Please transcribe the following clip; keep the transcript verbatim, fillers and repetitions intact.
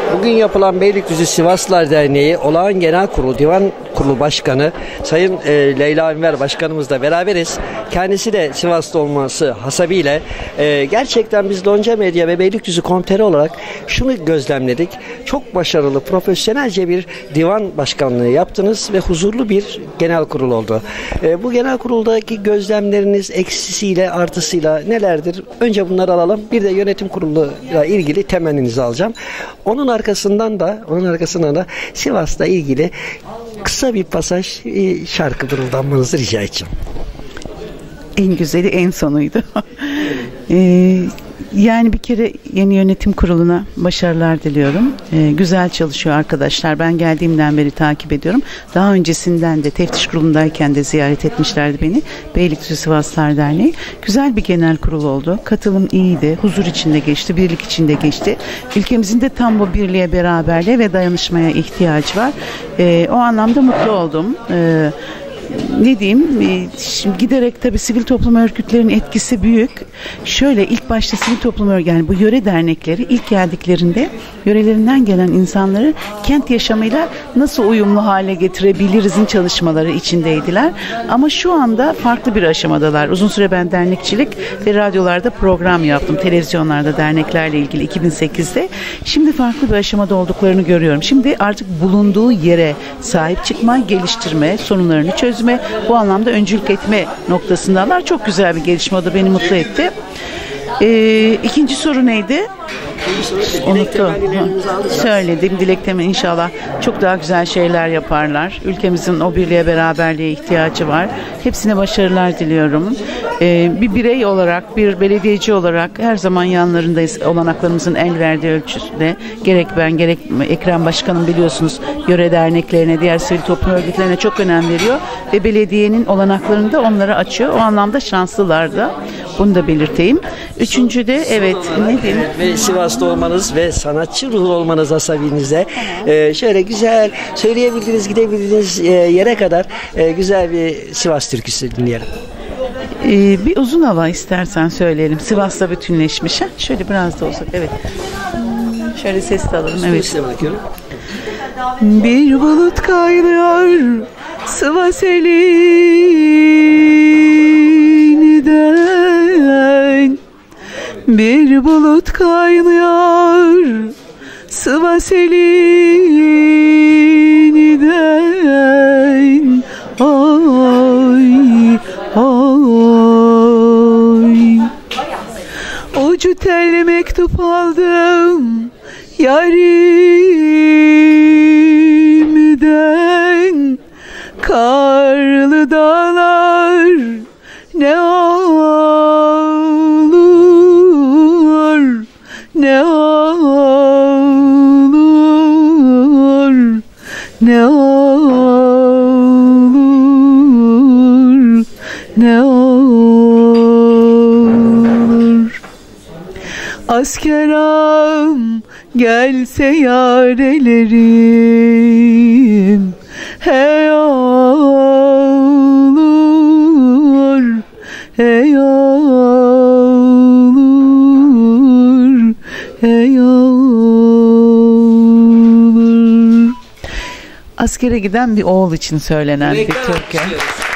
Bugün yapılan Beylikdüzü Sivaslılar Derneği Olağan Genel Kurulu Divan Kurulu Başkanı Sayın e, Leyla Enver Başkanımızla beraberiz. Kendisi de Sivaslı olması hasebiyle e, gerçekten biz Lonca Medya ve Beylikdüzü Komiteri olarak şunu gözlemledik. Çok başarılı, profesyonelce bir divan başkanlığı yaptınız ve huzurlu bir genel kurul oldu. E, bu genel kuruldaki gözlemleriniz eksisiyle artısıyla nelerdir? Önce bunları alalım. Bir de yönetim kuruluyla ilgili temenninizi alacağım. Onun arkasından da onun arkasından da Sivas'la ilgili kısa bir pasaj şarkı mırıldanmanızı rica edeceğim. En güzeli en sonuydu. ee, yani bir kere yeni yönetim kuruluna başarılar diliyorum. Ee, güzel çalışıyor arkadaşlar. Ben geldiğimden beri takip ediyorum. Daha öncesinden de teftiş kurulundayken de ziyaret etmişlerdi beni. Beylikdüzü Sivaslılar Derneği. Güzel bir genel kurul oldu. Katılım iyiydi. Huzur içinde geçti. Birlik içinde geçti. Ülkemizin de tam bu birliğe, beraberliğe ve dayanışmaya ihtiyaç var. Ee, o anlamda mutlu oldum. Ee, Ne diyeyim, şimdi giderek tabii sivil toplum örgütlerinin etkisi büyük. Şöyle ilk başta sivil toplum örgütleri, yani bu yöre dernekleri ilk geldiklerinde yörelerinden gelen insanları kent yaşamıyla nasıl uyumlu hale getirebilirizin çalışmaları içindeydiler. Ama şu anda farklı bir aşamadalar. Uzun süre ben dernekçilik ve radyolarda program yaptım. Televizyonlarda derneklerle ilgili iki bin sekizde. Şimdi farklı bir aşamada olduklarını görüyorum. Şimdi artık bulunduğu yere sahip çıkma, geliştirme, sorunlarını çözme, bu anlamda öncülük etme noktasındalar. Çok güzel bir gelişme, o da beni mutlu etti. Ee, ikinci soru neydi? Unuttum. Söyledim. Dilek temenni, inşallah çok daha güzel şeyler yaparlar. Ülkemizin o birliğe, beraberliğe ihtiyacı var. Hepsine başarılar diliyorum. Ee, bir birey olarak, bir belediyeci olarak her zaman yanlarındayız. Olanaklarımızın el verdiği ölçüde. Gerek ben, gerek Ekrem Başkanım biliyorsunuz yöre derneklerine, diğer sivil toplum örgütlerine çok önem veriyor. Ve belediyenin olanaklarını da onlara açıyor. O anlamda şanslılar da. Bunu da belirteyim. Üçüncü de evet, ne diyeyim? Ve Sivas'ta olmanız ve sanatçı ruhlu olmanız asabinizde e, şöyle güzel söyleyebildiğiniz, gidebildiğiniz e, yere kadar e, güzel bir Sivas türküsü dinleyelim. Ee, bir uzun hava istersen söyleyelim. Sivas'ta bütünleşmiş. Ha? Şöyle biraz da olsak. Evet. Şöyle ses de alalım. Evet. Bir bulut kaynıyor Sivas elinden, bir bulut kaynıyor Sivas elinden. Ay ay, ucu telli mektup aldım yarimden. Karlı dağlar ne olur, ne olur, ne olur, ne olur. Asker ağam gelse yarelerim, hey olur, hey olur, hey olur. Askere giden bir oğul için söylenen bir türkü.